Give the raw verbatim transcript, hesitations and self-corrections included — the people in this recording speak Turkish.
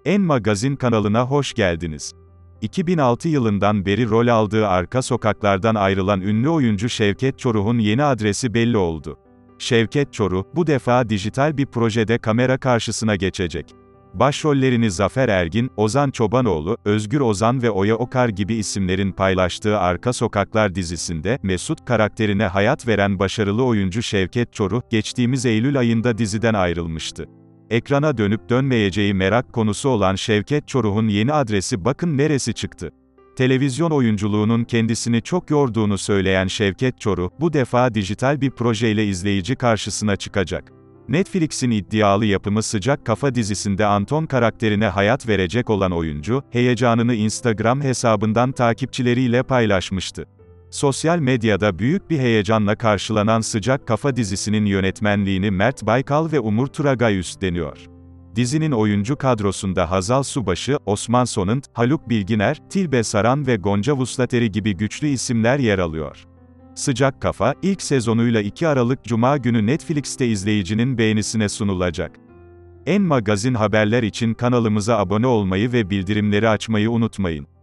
En Magazin kanalına hoş geldiniz. iki bin altı yılından beri rol aldığı Arka Sokaklar'dan ayrılan ünlü oyuncu Şevket Çoruh'un yeni adresi belli oldu. Şevket Çoruh, bu defa dijital bir projede kamera karşısına geçecek. Başrollerini Zafer Ergin, Ozan Çobanoğlu, Özgür Ozan ve Oya Okar gibi isimlerin paylaştığı Arka Sokaklar dizisinde, Mesut karakterine hayat veren başarılı oyuncu Şevket Çoruh, geçtiğimiz Eylül ayında diziden ayrılmıştı. Ekrana dönüp dönmeyeceği merak konusu olan Şevket Çoruh'un yeni adresi bakın neresi çıktı. Televizyon oyunculuğunun kendisini çok yorduğunu söyleyen Şevket Çoruh, bu defa dijital bir projeyle izleyici karşısına çıkacak. Netflix'in iddialı yapımı Sıcak Kafa dizisinde Anton karakterine hayat verecek olan oyuncu, heyecanını Instagram hesabından takipçileriyle paylaşmıştı. Sosyal medyada büyük bir heyecanla karşılanan Sıcak Kafa dizisinin yönetmenliğini Mert Baykal ve Umur Turagay üstleniyor. Dizinin oyuncu kadrosunda Hazal Subaşı, Osman Sonant, Haluk Bilginer, Tilbe Saran ve Gonca Vuslateri gibi güçlü isimler yer alıyor. Sıcak Kafa, ilk sezonuyla iki Aralık Cuma günü Netflix'te izleyicinin beğenisine sunulacak. En Magazin haberler için kanalımıza abone olmayı ve bildirimleri açmayı unutmayın.